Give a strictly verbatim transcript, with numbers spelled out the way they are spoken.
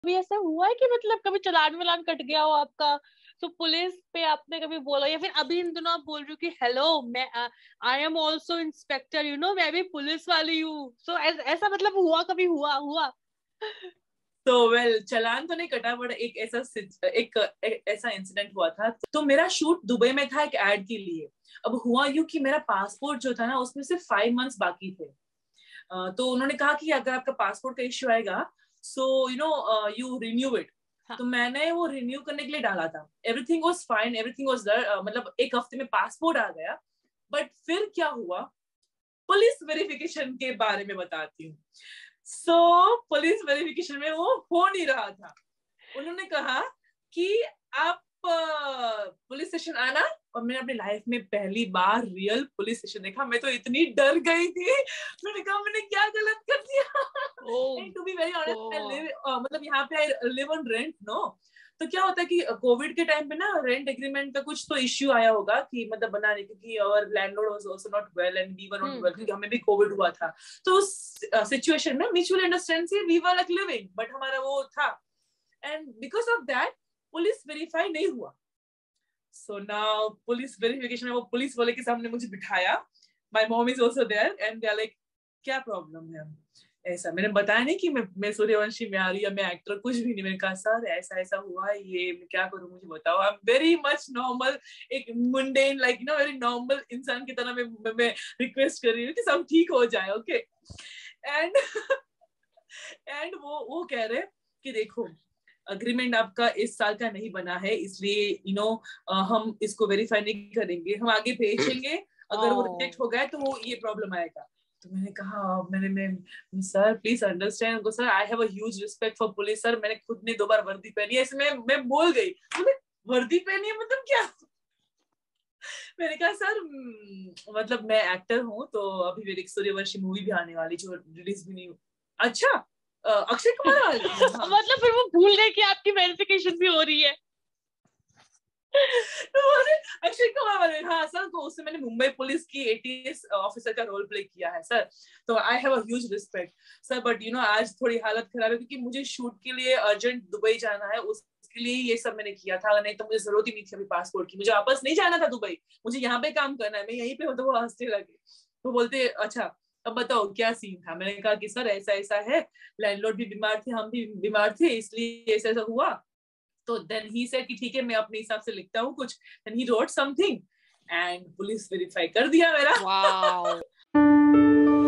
कभी ऐसा हुआ है कि मतलब कभी चालान वालान कट गया हो आपका, तो पुलिस पे आपने कभी बोला, या फिर अभी इन दिनों आप बोल रहे हो कि हेलो मैं I am also inspector, you know मैं भी पुलिस वाली हूँ, सो ऐसा मतलब हुआ, कभी हुआ हुआ? तो वेल well, चलान तो नहीं कटा, बट एक ऐसा एक, एक ऐसा इंसिडेंट हुआ था। तो मेरा शूट दुबई में था एक एड के लिए। अब हुआ यूं कि मेरा पासपोर्ट जो था ना, उसमें से फाइव मंथ्स बाकी थे। तो उन्होंने कहा कि अगर आपका पासपोर्ट का इश्यू आएगा, so you know you renew it. तो मैंने वो रिन्यू करने के लिए डाला था। Everything was fine, everything was there, मतलब एक हफ्ते में पासपोर्ट आ गया। बट फिर क्या हुआ, पुलिस वेरिफिकेशन के बारे में बताती हूँ। सो so, पुलिस वेरिफिकेशन में वो हो नहीं रहा था। उन्होंने कहा कि आप पुलिस स्टेशन आना। और मैंने अपनी लाइफ में पहली बार रियल पुलिस स्टेशन देखा। मैं तो इतनी डर गई थी, मैंने कहा मैंने क्या गलत कर दिया। And to be very honest, I live मतलब यहाँ पे I live on rent no. तो क्या होता है कि कोविड के टाइम पे ना रेंट एग्रीमेंट का कुछ तो इश्यू आया होगा कि मतलब बनाने, क्योंकि और landlord was also not well and we were not well, क्योंकि हमें भी कोविड हुआ था। तो उस सिचुएशन में म्यूचुअल अंडरस्टैंडिंग से we were like living, but हमारा वो था। And because of that police verify नहीं हुआ। सो नाउ पुलिस वेरिफिकेशन में वो पुलिस वाले के सामने मुझे बिठाया। My mom is also there and they are like क्या प्रॉब्लम है। ऐसा मैंने बताया नहीं कि मैं मैं सूर्यवंशी में आ रही, या मैं एक्टर, कुछ भी नहीं। मैंने कहा सर ऐसा ऐसा हुआ है, ये मैं क्या करूं, मुझे बताओ। I am very much normal, एक mundane like no very normal इंसान की तरह मैं मैं रिक्वेस्ट कर रही हूँ कि सब ठीक हो जाए, ओके। एंड एंड वो वो कह रहे कि देखो अग्रीमेंट आपका इस साल का नहीं बना है, इसलिए यू नो हम इसको वेरीफाई नहीं करेंगे, हम आगे भेजेंगे। अगर वो रिजेक्ट हो गया तो वो ये प्रॉब्लम आएगा। तो मैंने कहा, मैंने मैं sir please understand, sir I have a huge respect for police sir, मैंने खुद ने दो बार वर्दी पहनी है। इसमें मैं बोल गई, वर्दी पहनी है मतलब क्या। मैंने कहा सर मतलब मैं एक्टर हूँ, तो अभी मेरी सूर्यवंशी मूवी भी आने वाली जो रिलीज भी नहीं हुई। अच्छा अक्षय कुमार वाली? हाँ। मतलब फिर वो भूल गए कि आपकी वेरिफिकेशन भी हो रही है। अक्षय कुमार वाले, हाँ सर, तो उससे मैंने मुंबई पुलिस की एटीएस ऑफिसर का रोल प्ले किया है सर। तो I have a huge respect sir, but you know आज थोड़ी हालत खराब है क्योंकि मुझे शूट के लिए अर्जेंट दुबई जाना है, उसके लिए ये सब मैंने किया था। नहीं तो मुझे जरूरत ही नहीं थी अभी पासपोर्ट की, मुझे वापस नहीं जाना था दुबई, मुझे यहाँ पे काम करना है, मैं यहीं पे हूँ। तो वो हंसने लगे, वो बोलते अच्छा अब बताओ क्या सीन था। मैंने कहा कि सर ऐसा ऐसा है, लैंडलॉर्ड भी बीमार थे, हम भी बीमार थे, इसलिए ऐसा ऐसा हुआ। तो देन ही सेड कि ठीक है मैं अपने हिसाब से लिखता हूँ कुछ। Then he wrote something and police verify कर दिया मेरा। वाओ।